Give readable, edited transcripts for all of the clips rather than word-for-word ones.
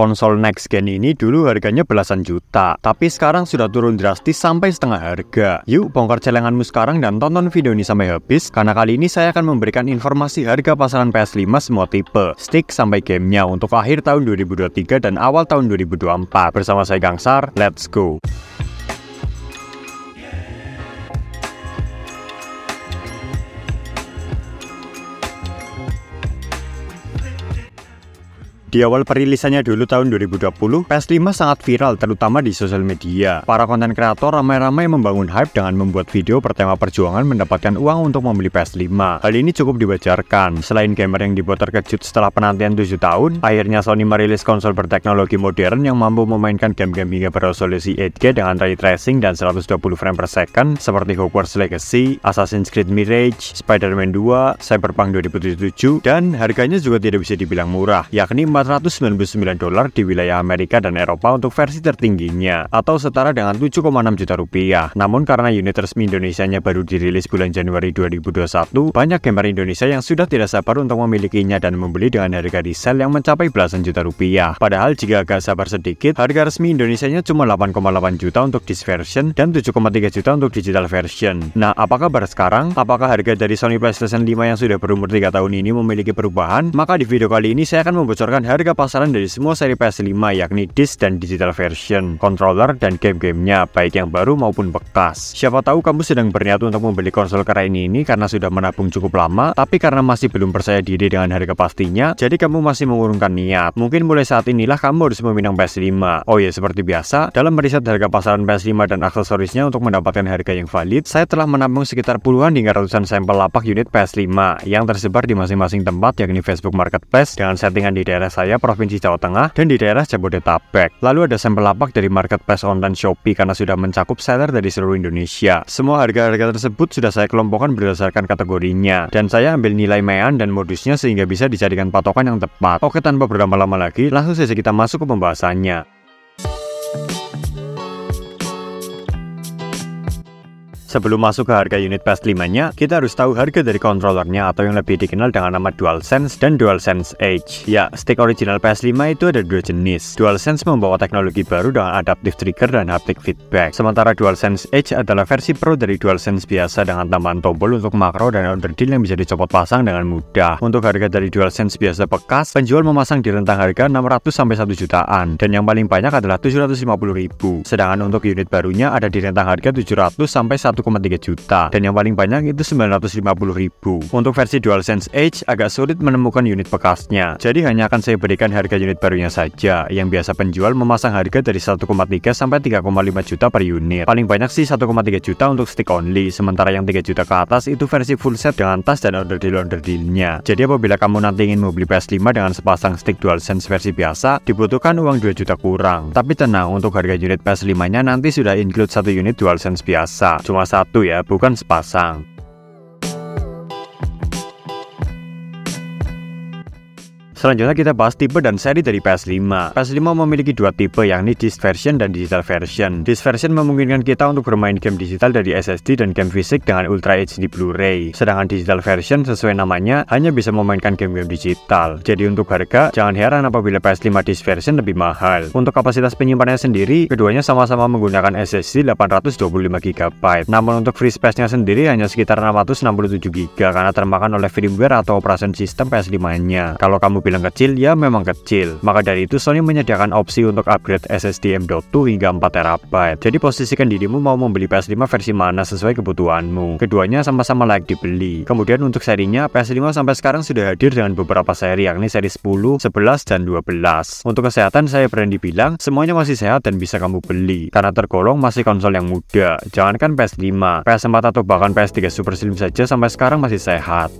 Konsol next gen ini dulu harganya belasan juta, tapi sekarang sudah turun drastis sampai setengah harga. Yuk bongkar celenganmu sekarang dan tonton video ini sampai habis, karena kali ini saya akan memberikan informasi harga pasaran PS5 semua tipe, stick sampai gamenya untuk akhir tahun 2023 dan awal tahun 2024. Bersama saya Gangsar, let's go! Di awal perilisannya dulu tahun 2020, PS5 sangat viral terutama di sosial media. Para konten kreator ramai-ramai membangun hype dengan membuat video bertema perjuangan mendapatkan uang untuk membeli PS5. Hal ini cukup diwajarkan. Selain gamer yang dibuat terkejut setelah penantian 7 tahun, akhirnya Sony merilis konsol berteknologi modern yang mampu memainkan game-game hingga beresolusi 8K dengan ray tracing dan 120 frame per second seperti Hogwarts Legacy, Assassin's Creed Mirage, Spider-Man 2, Cyberpunk 2077, dan harganya juga tidak bisa dibilang murah, yakni $499 di wilayah Amerika dan Eropa untuk versi tertingginya, atau setara dengan 7,6 juta rupiah. Namun karena unit resmi Indonesianya baru dirilis bulan Januari 2021, banyak gamer Indonesia yang sudah tidak sabar untuk memilikinya dan membeli dengan harga resell yang mencapai belasan juta rupiah. Padahal jika agak sabar sedikit, harga resmi Indonesianya cuma 8,8 juta untuk disc version dan 7,3 juta untuk digital version. Nah, apa kabar sekarang? Apakah harga dari Sony PlayStation 5 yang sudah berumur 3 tahun ini memiliki perubahan? Maka di video kali ini saya akan membocorkan harga pasaran dari semua seri PS5, yakni disc dan digital version, controller, dan game-gamenya, baik yang baru maupun bekas. Siapa tahu kamu sedang berniat untuk membeli konsol keren ini karena sudah menabung cukup lama, tapi karena masih belum percaya diri dengan harga pastinya, jadi kamu masih mengurungkan niat. Mungkin mulai saat inilah kamu harus meminang PS5. Oh ya, seperti biasa, dalam meriset harga pasaran PS5 dan aksesorisnya untuk mendapatkan harga yang valid, saya telah menabung sekitar puluhan hingga ratusan sampel lapak unit PS5 yang tersebar di masing-masing tempat, yakni Facebook Marketplace dengan settingan di daerah saya, Provinsi Jawa Tengah, dan di daerah Jabodetabek. Lalu ada sampel lapak dari Marketplace online Shopee karena sudah mencakup seller dari seluruh Indonesia. Semua harga-harga tersebut sudah saya kelompokkan berdasarkan kategorinya, dan saya ambil nilai mean dan modusnya sehingga bisa dijadikan patokan yang tepat. Oke, tanpa berlama-lama lagi, langsung saja kita masuk ke pembahasannya. Sebelum masuk ke harga unit PS5-nya, kita harus tahu harga dari kontrolernya atau yang lebih dikenal dengan nama DualSense dan DualSense Edge. Ya, stick original PS5 itu ada dua jenis. DualSense membawa teknologi baru dengan adaptive trigger dan haptic feedback. Sementara DualSense Edge adalah versi pro dari DualSense biasa dengan tambahan tombol untuk makro dan order deal yang bisa dicopot pasang dengan mudah. Untuk harga dari DualSense biasa bekas, penjual memasang di rentang harga 600 sampai 1 jutaan, dan yang paling banyak adalah 750.000. Sedangkan untuk unit barunya ada di rentang harga 700 sampai 1,3 juta, dan yang paling banyak itu 950.000. Untuk versi DualSense Edge agak sulit menemukan unit bekasnya, jadi hanya akan saya berikan harga unit barunya saja, yang biasa penjual memasang harga dari 1,3 sampai 3,5 juta per unit. Paling banyak sih 1,3 juta untuk stick only, sementara yang 3 juta ke atas itu versi full set dengan tas dan order deal-nya. Jadi apabila kamu nanti ingin membeli PS5 dengan sepasang stick DualSense versi biasa, dibutuhkan uang 2 juta kurang. Tapi tenang, untuk harga unit PS5-nya nanti sudah include 1 unit DualSense biasa, cuma satu ya, bukan sepasang. Selanjutnya kita bahas tipe dan seri dari PS5. PS5 memiliki dua tipe, yakni disc version dan digital version. Disc version memungkinkan kita untuk bermain game digital dari SSD dan game fisik dengan Ultra HD Blu-ray. Sedangkan digital version sesuai namanya hanya bisa memainkan game-game digital. Jadi untuk harga, jangan heran apabila PS5 disc version lebih mahal. Untuk kapasitas penyimpanannya sendiri, keduanya sama-sama menggunakan SSD 825GB. Namun untuk free space-nya sendiri hanya sekitar 667GB karena termakan oleh firmware atau operasi sistem PS5-nya. Kalau kamu bilang kecil, ya memang kecil. Maka dari itu Sony menyediakan opsi untuk upgrade SSD M.2 hingga 4TB. Jadi posisikan dirimu mau membeli PS5 versi mana sesuai kebutuhanmu. Keduanya sama-sama layak dibeli. Kemudian untuk serinya, PS5 sampai sekarang sudah hadir dengan beberapa seri, yakni seri 10, 11, dan 12. Untuk kesehatan saya berani bilang semuanya masih sehat dan bisa kamu beli, karena tergolong masih konsol yang muda. Jangankan PS5, PS4 atau bahkan PS3 Super Slim saja sampai sekarang masih sehat.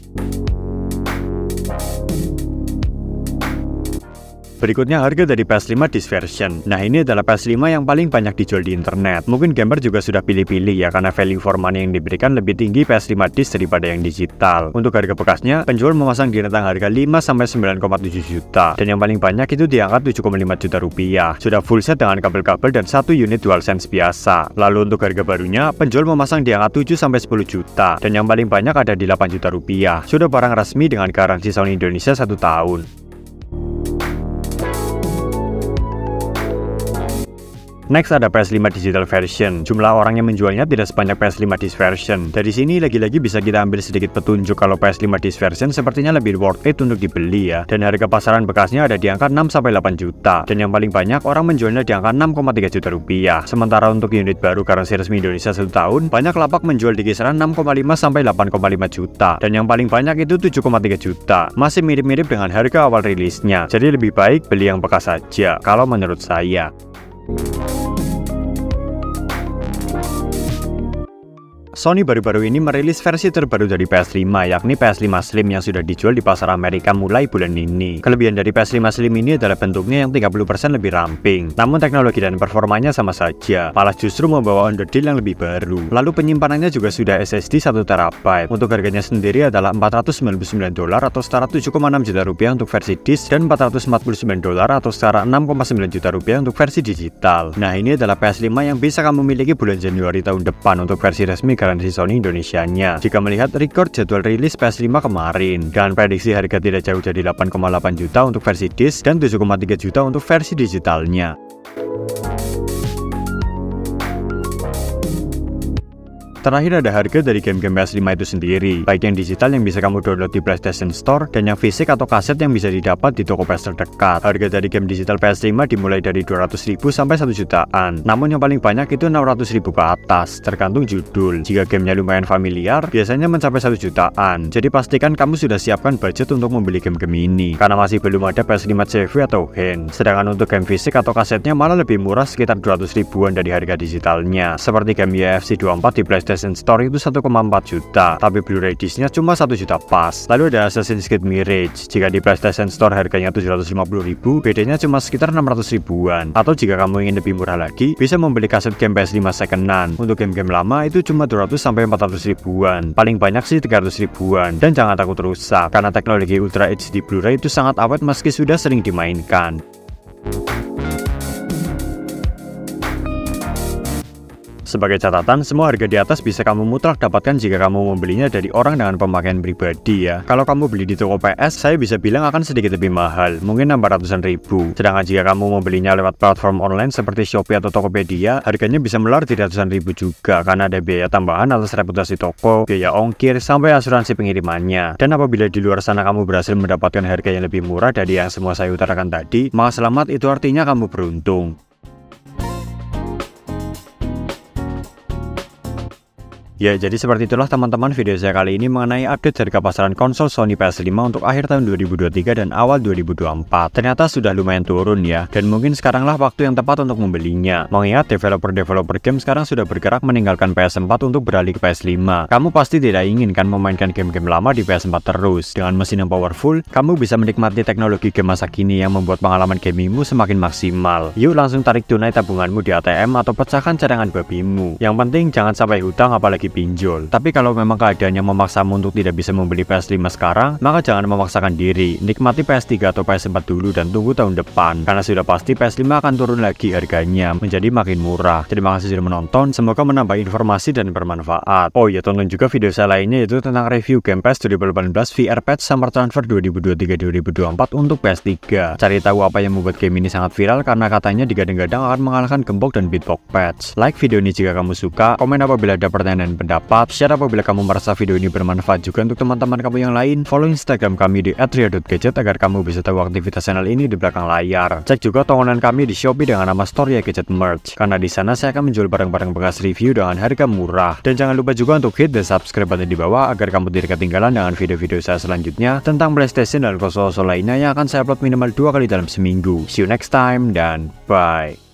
Berikutnya harga dari PS5 disc version. Nah, ini adalah PS5 yang paling banyak dijual di internet. Mungkin gamer juga sudah pilih-pilih ya, karena value for money yang diberikan lebih tinggi PS5 disc daripada yang digital. Untuk harga bekasnya, penjual memasang di rentang harga 5 sampai 9,7 juta, dan yang paling banyak itu di angka 7,5 juta rupiah. Sudah full set dengan kabel-kabel dan 1 unit DualSense biasa. Lalu untuk harga barunya, penjual memasang di angka 7 sampai 10 juta, dan yang paling banyak ada di 8 juta rupiah. Sudah barang resmi dengan garansi Sony Indonesia 1 tahun. Next ada PS5 digital version. Jumlah orang yang menjualnya tidak sebanyak PS5 disc version. Dari sini lagi-lagi bisa kita ambil sedikit petunjuk kalau PS5 disc version sepertinya lebih worth it untuk dibeli ya. Dan harga pasaran bekasnya ada di angka 6-8 juta. Dan yang paling banyak orang menjualnya di angka 6,3 juta rupiah. Sementara untuk unit baru garansi resmi Indonesia 1 tahun, banyak lapak menjual di kisaran 6,5-8,5 juta. Dan yang paling banyak itu 7,3 juta. Masih mirip-mirip dengan harga awal rilisnya. Jadi lebih baik beli yang bekas saja kalau menurut saya. Sony baru-baru ini merilis versi terbaru dari PS5, yakni PS5 Slim yang sudah dijual di pasar Amerika mulai bulan ini. Kelebihan dari PS5 Slim ini adalah bentuknya yang 30% lebih ramping, namun teknologi dan performanya sama saja, malah justru membawa underdeal yang lebih baru. Lalu penyimpanannya juga sudah SSD 1 TB. Untuk harganya sendiri adalah $499 atau setara 7,6 juta rupiah untuk versi disk dan $449 atau setara 6,9 juta rupiah untuk versi digital. Nah, ini adalah PS5 yang bisa kamu miliki bulan Januari tahun depan untuk versi resmi garansi Sony Indonesianya. Jika melihat record jadwal rilis PS5 kemarin, dan prediksi harga tidak jauh dari 8,8 juta untuk versi disk dan 7,3 juta untuk versi digitalnya. Terakhir ada harga dari game-game PS5 itu sendiri, baik yang digital yang bisa kamu download di PlayStation Store dan yang fisik atau kaset yang bisa didapat di toko PS terdekat. Harga dari game digital PS5 dimulai dari 200.000 sampai 1 jutaan. Namun yang paling banyak itu 600.000 ke atas, tergantung judul. Jika gamenya lumayan familiar, biasanya mencapai 1 jutaan. Jadi pastikan kamu sudah siapkan budget untuk membeli game-game ini, karena masih belum ada PS5 CV atau hand. Sedangkan untuk game fisik atau kasetnya malah lebih murah sekitar 200 ribuan dari harga digitalnya. Seperti game UFC 24 di PlayStation Store itu 1,4 juta, tapi Blu-ray disc-nya cuma 1 juta pas. Lalu ada Assassin's Creed Mirage, jika di PlayStation Store harganya 750.000, bedanya cuma sekitar 600 ribuan. Atau jika kamu ingin lebih murah lagi, bisa membeli kaset game PS5 second-hand. Untuk game-game lama itu cuma 200-400 ribuan, paling banyak sih 300 ribuan. Dan jangan takut rusak, karena teknologi Ultra HD Blu-ray itu sangat awet meski sudah sering dimainkan. Sebagai catatan, semua harga di atas bisa kamu mutlak dapatkan jika kamu membelinya dari orang dengan pemakaian pribadi ya. Kalau kamu beli di toko PS, saya bisa bilang akan sedikit lebih mahal, mungkin 600-an ribu. Sedangkan jika kamu membelinya lewat platform online seperti Shopee atau Tokopedia, harganya bisa melar di ratusan ribu juga, karena ada biaya tambahan atas reputasi toko, biaya ongkir, sampai asuransi pengirimannya. Dan apabila di luar sana kamu berhasil mendapatkan harga yang lebih murah dari yang semua saya utarakan tadi, maka selamat, itu artinya kamu beruntung. Ya, jadi seperti itulah teman-teman video saya kali ini mengenai update harga pasaran konsol Sony PS5 untuk akhir tahun 2023 dan awal 2024. Ternyata sudah lumayan turun ya, dan mungkin sekaranglah waktu yang tepat untuk membelinya. Mengingat developer-developer game sekarang sudah bergerak meninggalkan PS4 untuk beralih ke PS5. Kamu pasti tidak ingin kan memainkan game-game lama di PS4 terus. Dengan mesin yang powerful, kamu bisa menikmati teknologi game masa kini yang membuat pengalaman gamingmu semakin maksimal. Yuk langsung tarik tunai tabunganmu di ATM atau pecahkan cadangan babimu. Yang penting jangan sampai hutang apalagi pinjol. Tapi kalau memang keadaannya memaksamu untuk tidak bisa membeli PS5 sekarang, maka jangan memaksakan diri. Nikmati PS3 atau PS4 dulu dan tunggu tahun depan, karena sudah pasti PS5 akan turun lagi harganya menjadi makin murah. Terima kasih sudah menonton, semoga menambah informasi dan bermanfaat. Oh ya, tonton juga video saya lainnya, yaitu tentang review Game Pass 2018 VR Patch Summer Transfer 2023-2024 untuk PS3. Cari tahu apa yang membuat game ini sangat viral, karena katanya digadang-gadang akan mengalahkan Gembok dan Beatbox Patch. Like video ini jika kamu suka, komen apabila ada pertanyaan dan pendapat, share apabila kamu merasa video ini bermanfaat juga untuk teman-teman kamu yang lain, follow Instagram kami di @ria.gadget agar kamu bisa tahu aktivitas channel ini di belakang layar. Cek juga tontonan kami di Shopee dengan nama Store Gadget Merch, karena di sana saya akan menjual barang-barang bekas review dengan harga murah. Dan jangan lupa juga untuk hit dan subscribe button di bawah agar kamu tidak ketinggalan dengan video-video saya selanjutnya tentang PlayStation dan konsol-konsol lainnya yang akan saya upload minimal 2 kali dalam seminggu. See you next time dan bye.